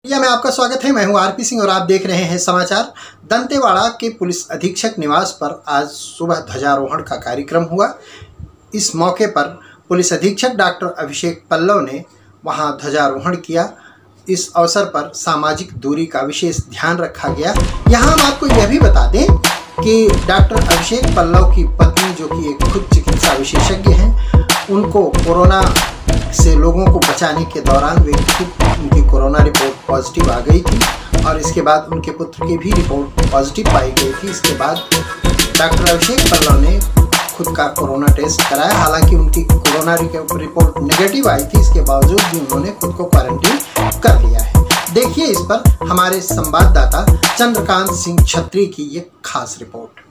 में आपका स्वागत है। मैं हूं आरपी सिंह और आप देख रहे हैं समाचार। दंतेवाड़ा के पुलिस अधीक्षक निवास पर आज सुबह ध्वजारोहण का कार्यक्रम हुआ। इस मौके पर पुलिस अधीक्षक डॉक्टर अभिषेक पल्लव ने वहां ध्वजारोहण किया। इस अवसर पर सामाजिक दूरी का विशेष ध्यान रखा गया। यहाँ हम आपको यह भी बता दें कि डॉक्टर अभिषेक पल्लव की पत्नी, जो कि एक खुद चिकित्सा विशेषज्ञ हैं, उनको कोरोना से लोगों को बचाने के दौरान उनकी कोरोना रिपोर्ट पॉजिटिव आ गई थी और इसके बाद उनके पुत्र की भी रिपोर्ट पॉजिटिव पाई गई थी। इसके बाद डॉक्टर अभिषेक पल्लव ने खुद का कोरोना टेस्ट कराया। हालांकि उनकी कोरोना रिपोर्ट नेगेटिव आई थी, इसके बावजूद भी उन्होंने खुद को क्वारंटीन कर लिया है। देखिए इस पर हमारे संवाददाता चंद्रकांत सिंह छत्री की ये खास रिपोर्ट।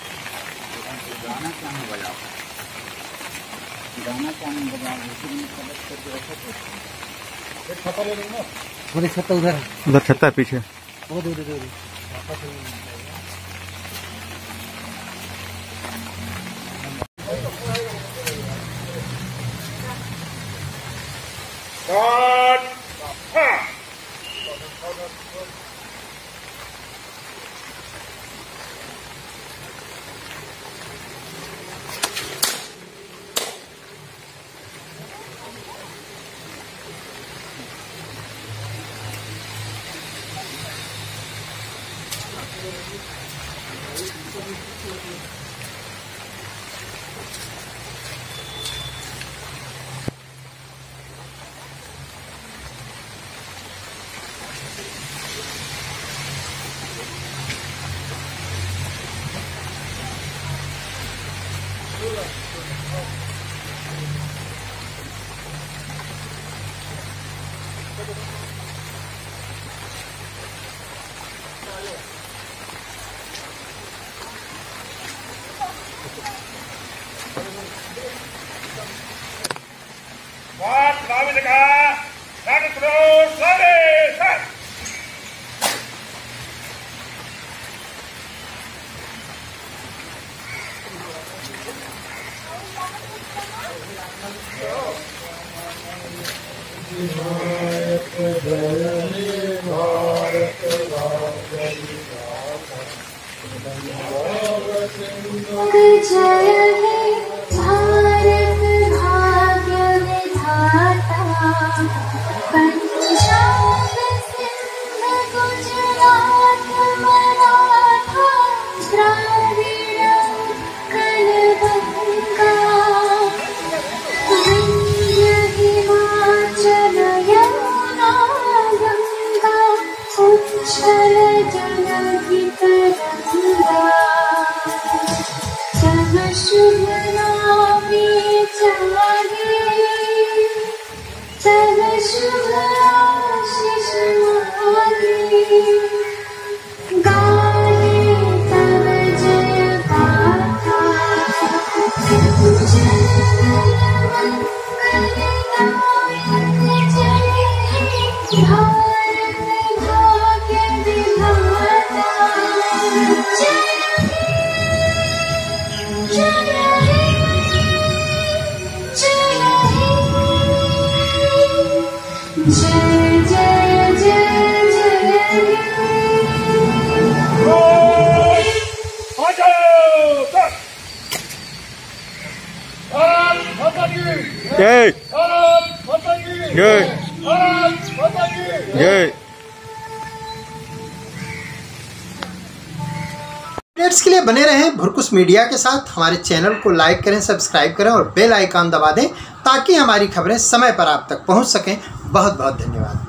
उधर छत्ता है पीछे। अपडेट्स के लिए बने रहें भुरकुस मीडिया के साथ। हमारे चैनल को लाइक करें, सब्सक्राइब करें और बेल आइकन दबा दें ताकि हमारी खबरें समय पर आप तक पहुंच सकें। बहुत बहुत धन्यवाद।